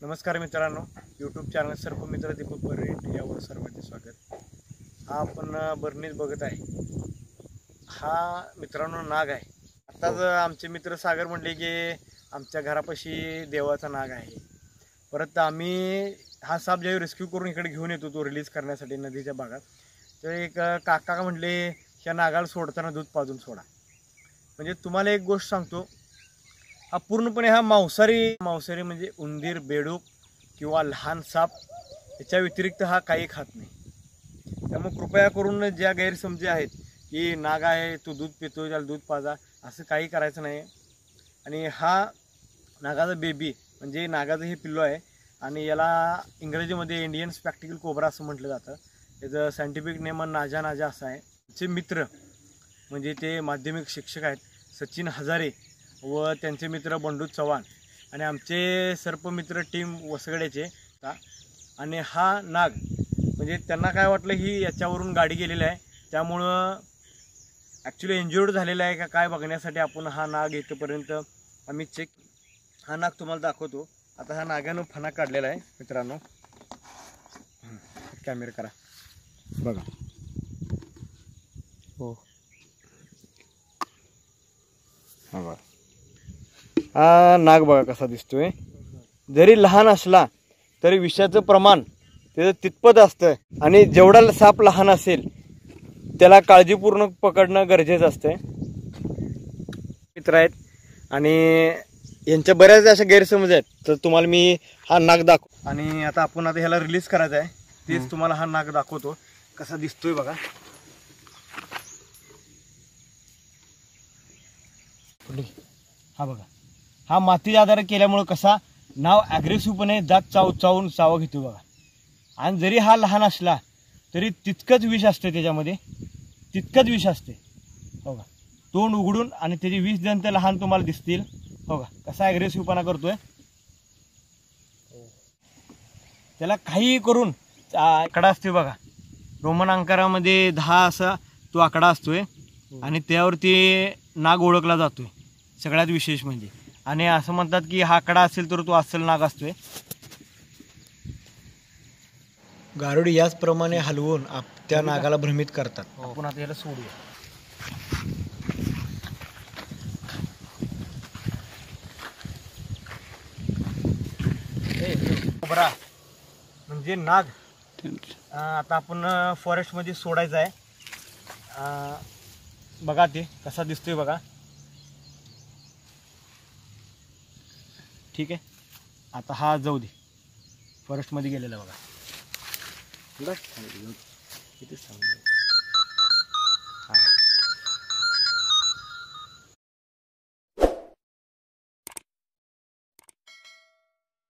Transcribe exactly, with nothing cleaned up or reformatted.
नमस्कार मित्रांनो, YouTube channel सर्प मित्र दीपक बर्रे यावर सर्वांचे स्वागत। हा आपण बर्नीत बघत आहे, हा मित्रांनो नाग आहे। आताच आमचे मित्र सागर म्हणले की आमच्या घरापाशी देवाचा नाग आहे। परत आम्ही हा साप ज्यावेळी रेस्क्यू करून इकडे घेऊन येतो तो रिलीज करण्यासाठी नदीच्या भागात, तर एक काका म्हणले ह्या नागाला सोडताना दूध पाजून सोडा। म्हणजे तुम्हाला एक गोष्ट सांगतो, हा पूर्णपणे हा मांसाहारी मांसाहारी म्हणजे उंदीर, बेडूक किंवा लहान साप याच्या व्यतिरिक्त हा काही खात नाही। त्यामुळे कृपया करून ज्या गैरसमजी आहेत की नाग आहे तो दूध पितो त्याला दूध पाजा, असं काही करायचं नाही। आणि हा नागाचा बेबी म्हणजे नागाचं हे पिल्लू आहे आणि याला इंग्रजीमध्ये इंडियन स्पॅक्टिकल कोब्रा असं म्हटलं जातं। त्याचं सायंटिफिक नेम नाजा नाजा असं आहे। त्याचे मित्र म्हणजे ते माध्यमिक शिक्षक आहेत सचिन हजारे व त्यांचे मित्र बंडू चव्हाण आणि आमचे सर्पमित्र टीम वसगड्याचे। आणि हा नाग म्हणजे त्यांना काय वाटलं ही याच्यावरून गाडी गेलेली आहे त्यामुळं ॲक्च्युली इंज्युर्ड झालेला आहे का काय बघण्यासाठी आपण हा नाग इथपर्यंत आम्ही चेक हा नाग तुम्हाला दाखवतो। आता हा नागानं फणा काढलेला आहे मित्रांनो, कॅमेरा करा बघा। हो हा बघा, हा नाग बघा कसा दिसतोय। जरी लहान असला तरी विषाचं प्रमाण त्याचं तितपत असतं आणि जेवढा साप लहान असेल त्याला काळजीपूर्वक पकडणं गरजेचं असतं। मित्र आहेत आणि यांच्या बऱ्याच अशा गैरसमज आहेत, तर तुम्हाला मी हा नाग दाखव आणि आता आपण आता ह्याला रिलीज करायचा आहे तेच तुम्हाला हा नाग दाखवतो कसा दिसतोय बघा। हा बघा, हा माती आधार केल्यामुळे कसा नाव ॲग्रेसिव्हपणे जात चाव चावून चावा घेतो बघा। आणि जरी हा लहान असला तरी तितकंच विष असते त्याच्यामध्ये, तितकंच विष असते हो का। तोंड उघडून आणि त्याची विष जंत लहान तुम्हाला दिसतील हो का, कसा ॲग्रेसिव्हपणा करतोय। त्याला काही करून आकडा असतोय बघा, रोमन अंकारामध्ये दहा असा तो आकडा असतोय आणि त्यावरती नाग ओळखला जातोय सगळ्यात विशेष म्हणजे। आणि असं म्हणतात की हा आकडा असेल तर तो अस्सल नाग असतोय। गारुडी याचप्रमाणे हलवून त्या नागाला भ्रमित करतात। आपण आता याला सोडूया। कोब्रा म्हणजे नाग आता आपण फॉरेस्टमध्ये सोडायचं आहे। बघा ते कसा दिसतोय बघा, ठीक आहे। आता हा जाऊ दे, फॉरेस्टमध्ये गेलेला बघा।